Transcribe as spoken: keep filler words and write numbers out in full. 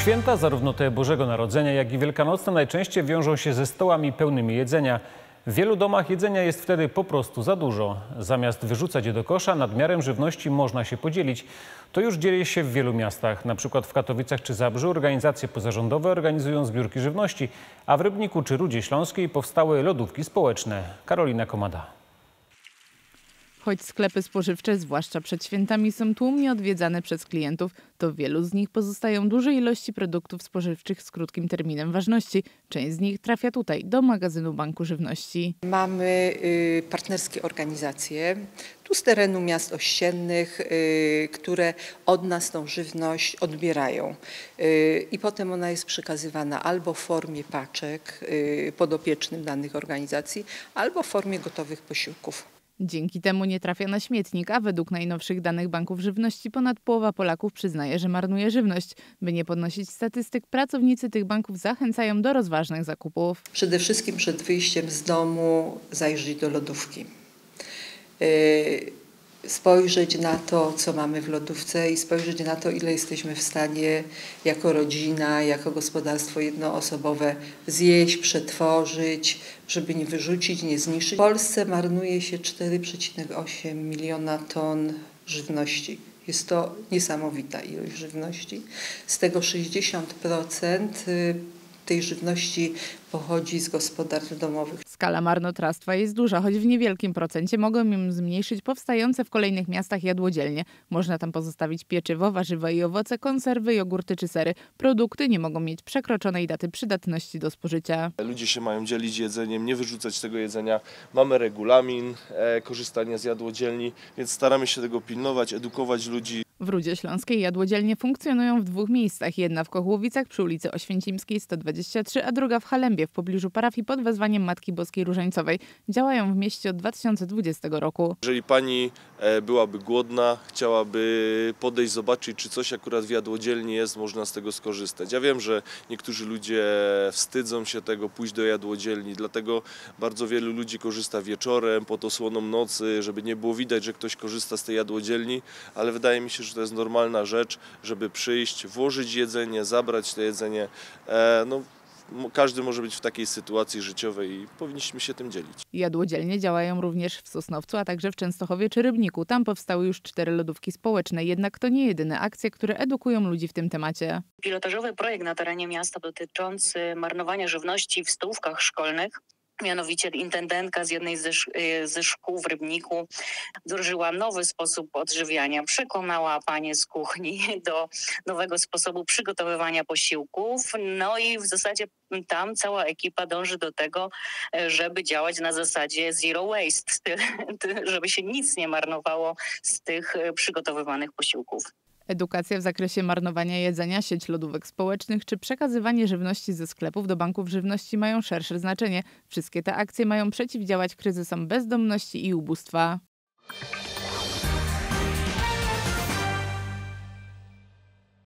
Święta, zarówno te Bożego Narodzenia, jak i wielkanocne, najczęściej wiążą się ze stołami pełnymi jedzenia. W wielu domach jedzenia jest wtedy po prostu za dużo. Zamiast wyrzucać je do kosza, nadmiarem żywności można się podzielić. To już dzieje się w wielu miastach. Na przykład w Katowicach czy Zabrzu organizacje pozarządowe organizują zbiórki żywności, a w Rybniku czy Rudzie Śląskiej powstały lodówki społeczne. Karolina Komada. Choć sklepy spożywcze, zwłaszcza przed świętami, są tłumnie odwiedzane przez klientów, to w wielu z nich pozostają duże ilości produktów spożywczych z krótkim terminem ważności. Część z nich trafia tutaj, do magazynu Banku Żywności. Mamy y, partnerskie organizacje, tu z terenu miast ościennych, y, które od nas tą żywność odbierają. Y, I potem ona jest przekazywana albo w formie paczek y, podopiecznym danych organizacji, albo w formie gotowych posiłków. Dzięki temu nie trafia na śmietnik, a według najnowszych danych banków żywności ponad połowa Polaków przyznaje, że marnuje żywność. By nie podnosić statystyk, pracownicy tych banków zachęcają do rozważnych zakupów. Przede wszystkim przed wyjściem z domu zajrzeć do lodówki. Yy, spojrzeć na to, co mamy w lodówce i spojrzeć na to, ile jesteśmy w stanie jako rodzina, jako gospodarstwo jednoosobowe zjeść, przetworzyć, żeby nie wyrzucić, nie zniszczyć. W Polsce marnuje się cztery przecinek osiem miliona ton żywności. Jest to niesamowita ilość żywności. Z tego sześćdziesiąt procent tej żywności pochodzi z gospodarstw domowych. Skala marnotrawstwa jest duża, choć w niewielkim procencie mogą ją zmniejszyć powstające w kolejnych miastach jadłodzielnie. Można tam pozostawić pieczywo, warzywa i owoce, konserwy, jogurty czy sery. Produkty nie mogą mieć przekroczonej daty przydatności do spożycia. Ludzie się mają dzielić jedzeniem, nie wyrzucać tego jedzenia. Mamy regulamin e, korzystania z jadłodzielni, więc staramy się tego pilnować, edukować ludzi. W Rudzie Śląskiej jadłodzielnie funkcjonują w dwóch miejscach. Jedna w Kochłowicach przy ulicy Oświęcimskiej sto dwadzieścia trzy, a druga w Halembie w pobliżu parafii pod wezwaniem Matki Boskiej Różańcowej. Działają w mieście od dwa tysiące dwudziestego roku. Jeżeli pani byłaby głodna, chciałaby podejść, zobaczyć, czy coś akurat w jadłodzielni jest, można z tego skorzystać. Ja wiem, że niektórzy ludzie wstydzą się tego, pójść do jadłodzielni, dlatego bardzo wielu ludzi korzysta wieczorem, pod osłoną nocy, żeby nie było widać, że ktoś korzysta z tej jadłodzielni, ale wydaje mi się, że to jest normalna rzecz, żeby przyjść, włożyć jedzenie, zabrać to jedzenie. E, no, każdy może być w takiej sytuacji życiowej i powinniśmy się tym dzielić. Jadłodzielnie działają również w Sosnowcu, a także w Częstochowie czy Rybniku. Tam powstały już cztery lodówki społeczne, jednak to nie jedyne akcje, które edukują ludzi w tym temacie. Pilotażowy projekt na terenie miasta dotyczący marnowania żywności w stołówkach szkolnych. Mianowicie intendentka z jednej ze, ze szkół w Rybniku wdrożyła nowy sposób odżywiania. Przekonała panie z kuchni do nowego sposobu przygotowywania posiłków. No i w zasadzie tam cała ekipa dąży do tego, żeby działać na zasadzie zero waste, żeby się nic nie marnowało z tych przygotowywanych posiłków. Edukacja w zakresie marnowania jedzenia, sieć lodówek społecznych czy przekazywanie żywności ze sklepów do banków żywności mają szersze znaczenie. Wszystkie te akcje mają przeciwdziałać kryzysom bezdomności i ubóstwa.